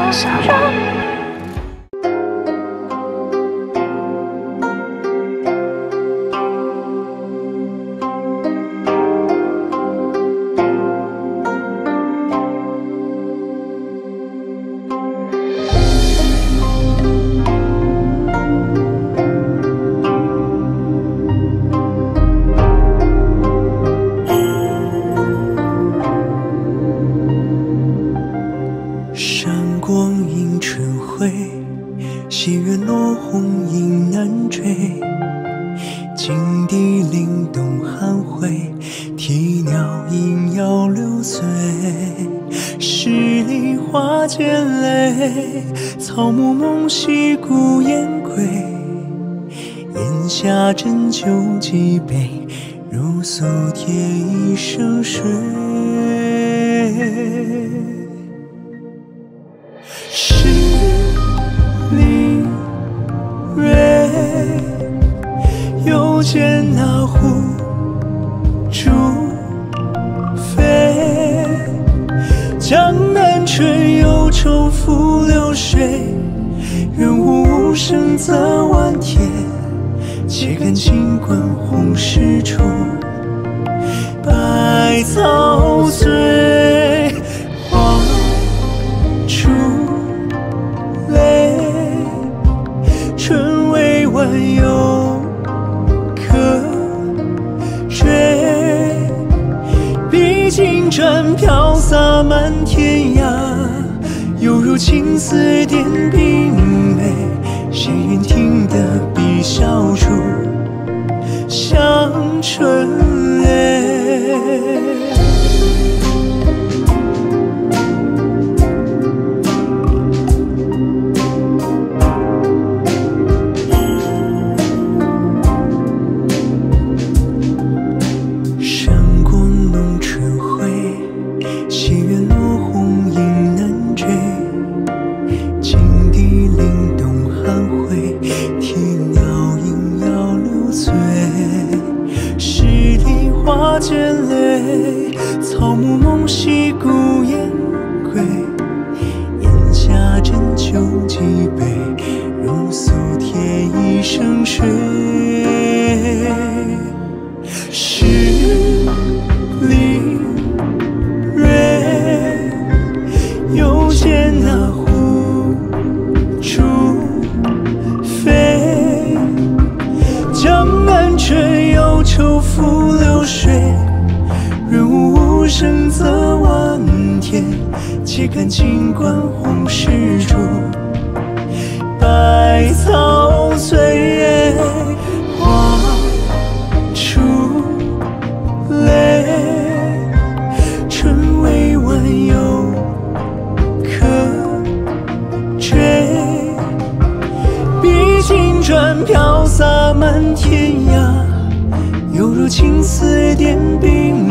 笑容。 光映春晖，西月落红影难追。金笛灵动寒回，啼鸟应摇流水。十里花溅泪，草木梦溪孤雁归。檐下斟酒几杯，如素贴一生睡。十里蕊，又见那壶煮沸。江南春，忧愁付流水。愿无声择晚天，且看尽管红湿处，百草醉。花初泪，春未晚又可追。笔尽转飘洒满天涯，犹如青丝点鬓眉。谁愿听得碧霄处，香春泪。花溅泪，草木梦溪孤雁归。檐下斟酒几杯，如素贴一生睡。十里蕊，又见那壶煮沸。江南春，忧愁付流水。润物无声择晚天，且看尽管红湿处，百草醉。花初泪，春未晚又可追。笔尽转飘洒满天涯，犹如青丝点鬓